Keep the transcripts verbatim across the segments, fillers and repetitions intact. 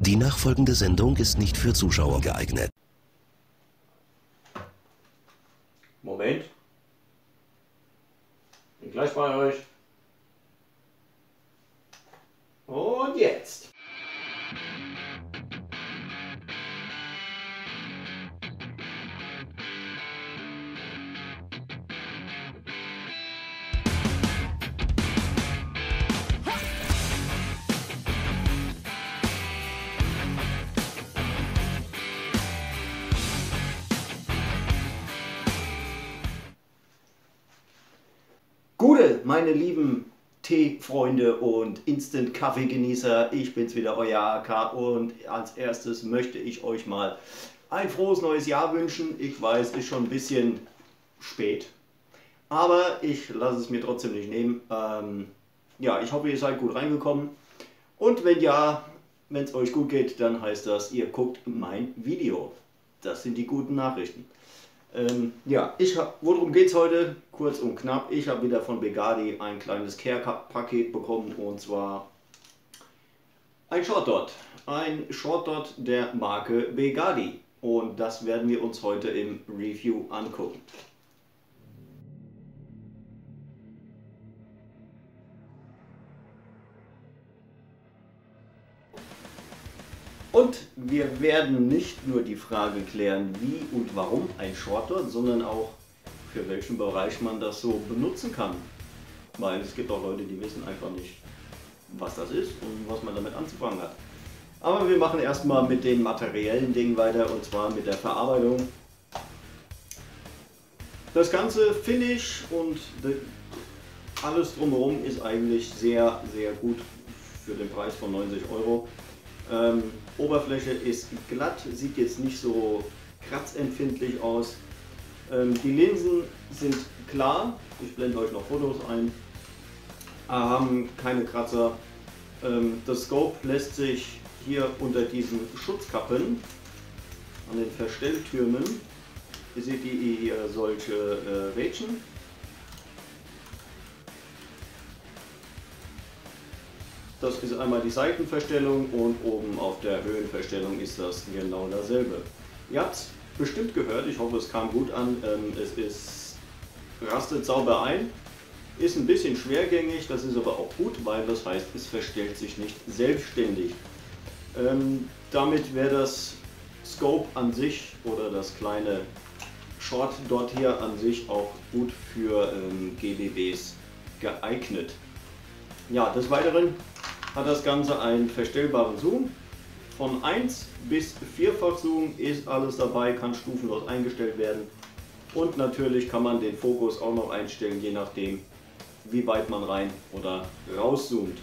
Die nachfolgende Sendung ist nicht für Zuschauer geeignet. Moment. Bin gleich bei euch. Und jetzt. Gute, meine lieben Teefreunde und Instant-Kaffeegenießer, ich bin's wieder, euer A K, und als erstes möchte ich euch mal ein frohes neues Jahr wünschen. Ich weiß, ist schon ein bisschen spät, aber ich lasse es mir trotzdem nicht nehmen. Ähm, ja, ich hoffe, ihr seid gut reingekommen, und wenn ja, wenn es euch gut geht, dann heißt das, ihr guckt mein Video. Das sind die guten Nachrichten. Ähm, ja, ich hab, worum geht es heute? Kurz und knapp, ich habe wieder von Begadi ein kleines Care-Paket bekommen, und zwar ein Short Dot. Ein Short Dot der Marke Begadi, und das werden wir uns heute im Review angucken. Und wir werden nicht nur die Frage klären, wie und warum ein Short Dot, sondern auch für welchen Bereich man das so benutzen kann. Weil es gibt auch Leute, die wissen einfach nicht, was das ist und was man damit anzufangen hat. Aber wir machen erstmal mit den materiellen Dingen weiter, und zwar mit der Verarbeitung. Das ganze Finish und alles drumherum ist eigentlich sehr, sehr gut für den Preis von neunzig Euro. Ähm, Oberfläche ist glatt, sieht jetzt nicht so kratzempfindlich aus. Ähm, die Linsen sind klar, ich blende euch noch Fotos ein, haben keine Kratzer. Ähm, das Scope lässt sich hier unter diesen Schutzkappen an den Verstelltürmen, ihr seht die hier solche äh, Rädchen. Das ist einmal die Seitenverstellung, und oben auf der Höhenverstellung ist das genau dasselbe. Ihr habt es bestimmt gehört, ich hoffe, es kam gut an. Ähm, es ist, rastet sauber ein, ist ein bisschen schwergängig, das ist aber auch gut, weil das heißt, es verstellt sich nicht selbstständig. Ähm, damit wäre das Scope an sich oder das kleine Short Dot hier an sich auch gut für ähm, G B Bs geeignet. Ja, des Weiteren hat das Ganze einen verstellbaren Zoom. Von eins bis vierfach Zoom ist alles dabei, kann stufenlos eingestellt werden. Und natürlich kann man den Fokus auch noch einstellen, je nachdem, wie weit man rein oder rauszoomt.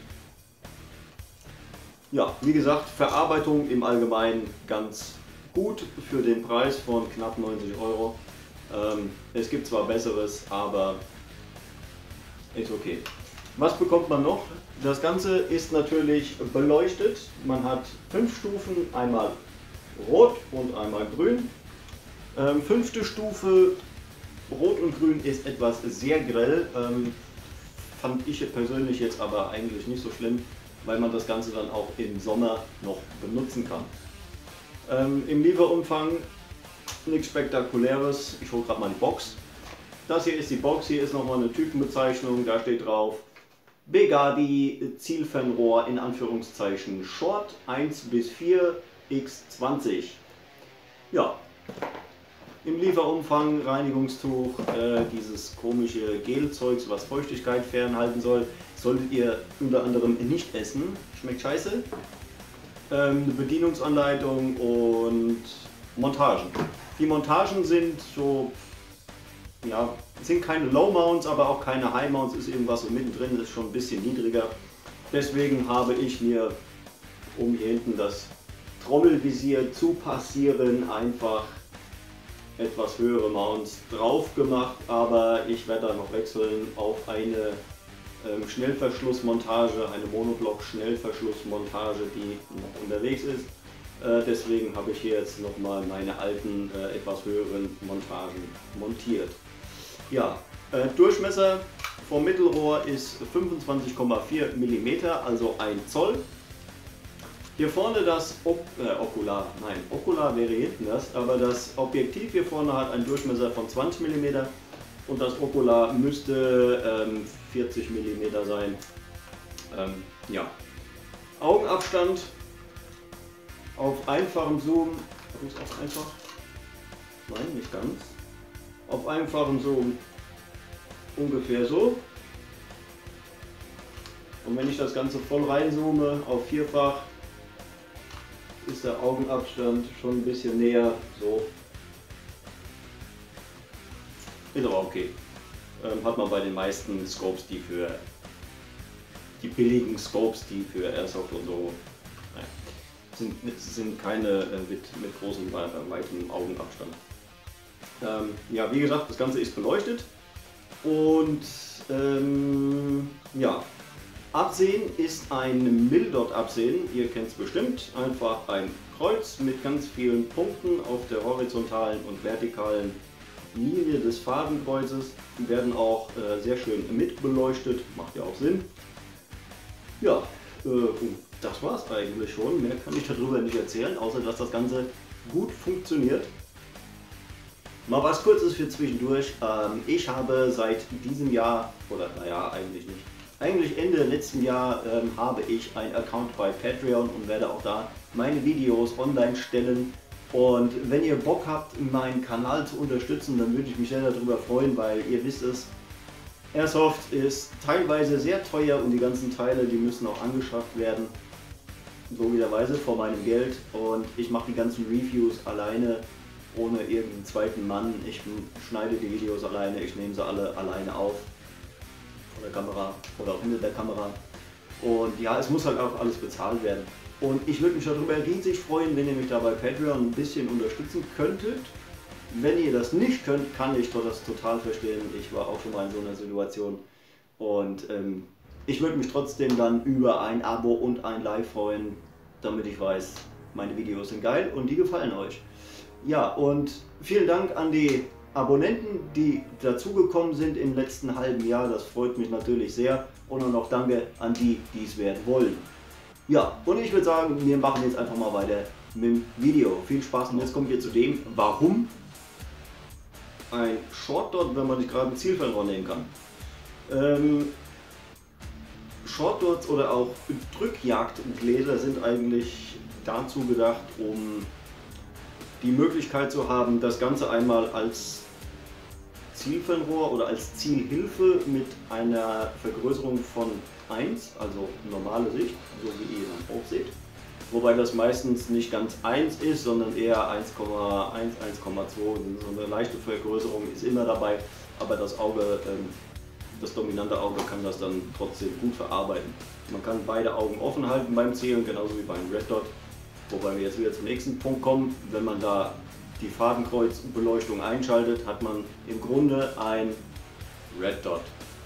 Ja, wie gesagt, Verarbeitung im Allgemeinen ganz gut für den Preis von knapp neunzig Euro. Ähm, es gibt zwar Besseres, aber ist okay. Was bekommt man noch? Das Ganze ist natürlich beleuchtet. Man hat fünf Stufen, einmal rot und einmal grün. Ähm, fünfte Stufe, rot und grün, ist etwas sehr grell. Ähm, fand ich persönlich jetzt aber eigentlich nicht so schlimm, weil man das Ganze dann auch im Sommer noch benutzen kann. Ähm, Im Lieferumfang nichts Spektakuläres. Ich hole gerade mal die Box. Das hier ist die Box, hier ist nochmal eine Typenbezeichnung, da steht drauf Begadi Zielfernrohr in Anführungszeichen Short eins bis vier mal zwanzig. Ja, im Lieferumfang Reinigungstuch, äh, dieses komische Gelzeugs, was Feuchtigkeit fernhalten soll, solltet ihr unter anderem nicht essen, schmeckt scheiße. Ähm, eine Bedienungsanleitung und Montagen. Die Montagen sind so, ja, sind keine Low Mounts, aber auch keine High Mounts, ist irgendwas so mittendrin, ist schon ein bisschen niedriger. Deswegen habe ich mir, um hier hinten das Trommelvisier zu passieren, einfach etwas höhere Mounts drauf gemacht, aber ich werde da noch wechseln auf eine ähm, Schnellverschlussmontage, eine Monoblock-Schnellverschlussmontage, die noch unterwegs ist. Äh, deswegen habe ich hier jetzt nochmal meine alten, äh, etwas höheren Montagen montiert. Ja, äh, Durchmesser vom Mittelrohr ist fünfundzwanzig Komma vier Millimeter, also ein Zoll. Hier vorne das Op äh, Okular, nein, Okular wäre hinten das, aber das Objektiv hier vorne hat einen Durchmesser von zwanzig Millimeter und das Okular müsste ähm, vierzig Millimeter sein. Ähm, ja. Augenabstand auf einfachem Zoom, ist auch einfach? Nein, nicht ganz. Auf einfachem Zoom ungefähr so. Und wenn ich das Ganze voll reinzoome auf vierfach, ist der Augenabstand schon ein bisschen näher, so. Ist aber okay. Ähm, hat man bei den meisten Scopes, die für die billigen Scopes, die für Airsoft und so, nein, sind, sind keine äh, mit, mit großem, äh, weitem Augenabstand. Ähm, ja, wie gesagt, das Ganze ist beleuchtet und ähm, ja. Absehen ist ein Mildot-Absehen, ihr kennt es bestimmt, einfach ein Kreuz mit ganz vielen Punkten auf der horizontalen und vertikalen Linie des Fadenkreuzes. Die werden auch äh, sehr schön mitbeleuchtet, macht ja auch Sinn. Ja, äh, und das war es eigentlich schon, mehr kann ich darüber nicht erzählen, außer dass das Ganze gut funktioniert. Mal was Kurzes für zwischendurch, ähm, ich habe seit diesem Jahr, oder naja eigentlich nicht, Eigentlich Ende letzten Jahr ähm, habe ich einen Account bei Patreon und werde auch da meine Videos online stellen. Und wenn ihr Bock habt, meinen Kanal zu unterstützen, dann würde ich mich sehr darüber freuen, weil ihr wisst es, Airsoft ist teilweise sehr teuer und die ganzen Teile, die müssen auch angeschafft werden. Logischerweise vor meinem Geld. Und ich mache die ganzen Reviews alleine, ohne irgendeinen zweiten Mann. Ich schneide die Videos alleine, ich nehme sie alle alleine auf. Vor der Kamera oder auch hinter der Kamera. Und ja, es muss halt auch alles bezahlt werden. Und ich würde mich darüber riesig freuen, wenn ihr mich da bei Patreon ein bisschen unterstützen könntet. Wenn ihr das nicht könnt, kann ich das total verstehen. Ich war auch schon mal in so einer Situation. Und ähm, ich würde mich trotzdem dann über ein Abo und ein Like freuen, damit ich weiß, meine Videos sind geil und die gefallen euch. Ja, und vielen Dank an die Abonnenten, die dazugekommen sind im letzten halben Jahr, das freut mich natürlich sehr. Und dann noch danke an die, die es werden wollen. Ja, und ich würde sagen, wir machen jetzt einfach mal weiter mit dem Video. Viel Spaß und jetzt kommen wir zu dem, warum ein Short Dot, wenn man nicht gerade ein Zielfernrohr nehmen kann. Ähm, Short Dots oder auch Drückjagdgläser sind eigentlich dazu gedacht, um die Möglichkeit zu haben, das Ganze einmal als Zielfernrohr oder als Zielhilfe mit einer Vergrößerung von eins, also normale Sicht, so wie ihr dann auch seht. Wobei das meistens nicht ganz eins ist, sondern eher eins Komma eins, eins Komma zwei. So eine leichte Vergrößerung ist immer dabei, aber das Auge, das dominante Auge kann das dann trotzdem gut verarbeiten. Man kann beide Augen offen halten beim Zielen, genauso wie beim Red Dot. Wobei wir jetzt wieder zum nächsten Punkt kommen. Wenn man da die Fadenkreuzbeleuchtung einschaltet, hat man im Grunde ein Red Dot.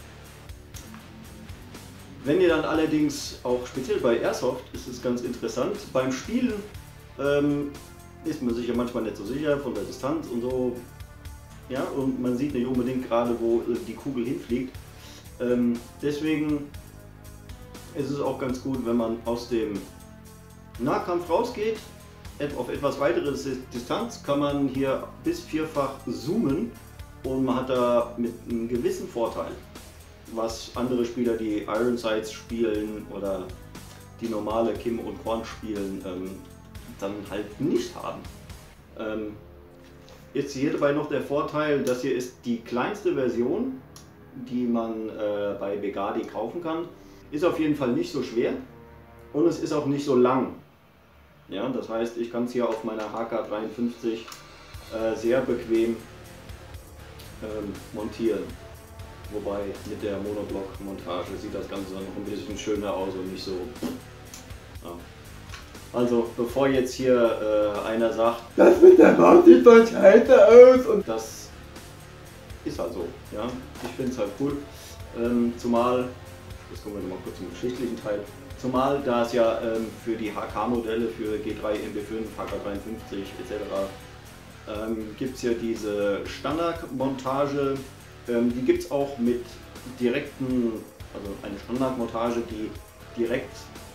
Wenn ihr dann allerdings, auch speziell bei Airsoft, ist es ganz interessant, beim Spielen ähm, ist man sich ja manchmal nicht so sicher von der Distanz und so. Ja, und man sieht nicht unbedingt gerade, wo die Kugel hinfliegt. Ähm, deswegen ist es auch ganz gut, wenn man aus dem Nahkampf rausgeht, auf etwas weitere Distanz kann man hier bis vierfach zoomen und man hat da mit einem gewissen Vorteil, was andere Spieler, die Iron Sights spielen oder die normale Kim und Korn spielen, ähm, dann halt nicht haben. Ähm, jetzt hier dabei noch der Vorteil, das hier ist die kleinste Version, die man äh, bei Begadi kaufen kann. Ist auf jeden Fall nicht so schwer und es ist auch nicht so lang. Ja, das heißt, ich kann es hier auf meiner H K dreiundfünfzig äh, sehr bequem ähm, montieren. Wobei mit der Monoblock-Montage sieht das Ganze dann noch ein bisschen schöner aus und nicht so. Ja. Also bevor jetzt hier äh, einer sagt, das mit der Maus sieht doch scheiße aus, und das ist halt so. Ja? Ich finde es halt cool. Ähm, zumal, jetzt kommen wir nochmal kurz zum geschichtlichen Teil. Zumal da es ja ähm, für die H K-Modelle, für G drei, M B fünf, H K dreiundfünfzig et cetera ähm, gibt es ja diese Standardmontage, ähm, die gibt es auch mit direkten, also eine Standardmontage, die direkt, ich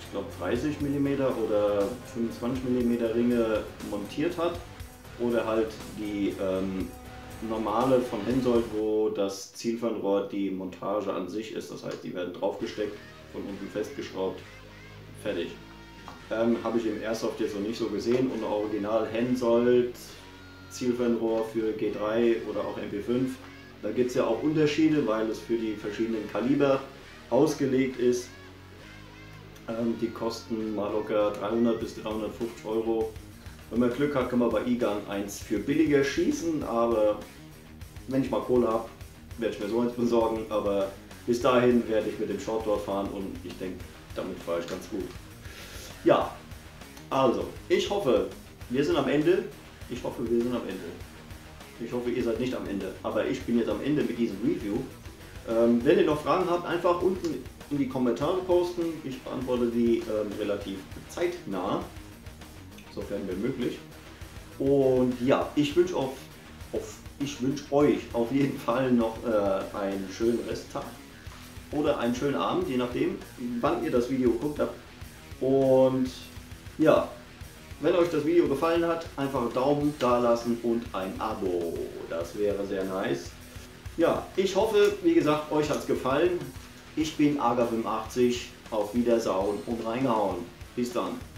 ich glaube dreißig Millimeter oder fünfundzwanzig Millimeter Ringe montiert hat. Oder halt die ähm, normale von Hensoldt, wo das Zielfernrohr die Montage an sich ist. Das heißt, die werden draufgesteckt, von unten festgeschraubt, fertig. Ähm, Habe ich im Airsoft jetzt noch nicht so gesehen. Und original Hensoldt Zielfernrohr für G drei oder auch M P fünf. Da gibt es ja auch Unterschiede, weil es für die verschiedenen Kaliber ausgelegt ist. Ähm, die kosten mal locker dreihundert bis dreihundertfünfzig Euro. Wenn man Glück hat, kann man bei eGun eins für billiger schießen, aber wenn ich mal Kohle habe, werde ich mir so eins besorgen. Aber bis dahin werde ich mit dem Short dort fahren und ich denke, damit fahre ich ganz gut. Ja, also, ich hoffe, wir sind am Ende. Ich hoffe, wir sind am Ende. Ich hoffe, ihr seid nicht am Ende, aber ich bin jetzt am Ende mit diesem Review. Ähm, wenn ihr noch Fragen habt, einfach unten in die Kommentare posten. Ich beantworte die ähm, relativ zeitnah, sofern mir möglich. Und ja, ich wünsche auf, auf, ich wünsche euch auf jeden Fall noch äh, einen schönen Resttag oder einen schönen Abend, je nachdem, wann ihr das Video geguckt habt. Und ja, wenn euch das Video gefallen hat, einfach einen Daumen da lassen und ein Abo. Das wäre sehr nice. Ja, ich hoffe, wie gesagt, euch hat es gefallen. Ich bin Aga fünfundachtzig. Auf Wiedersehen und reingehauen. Bis dann.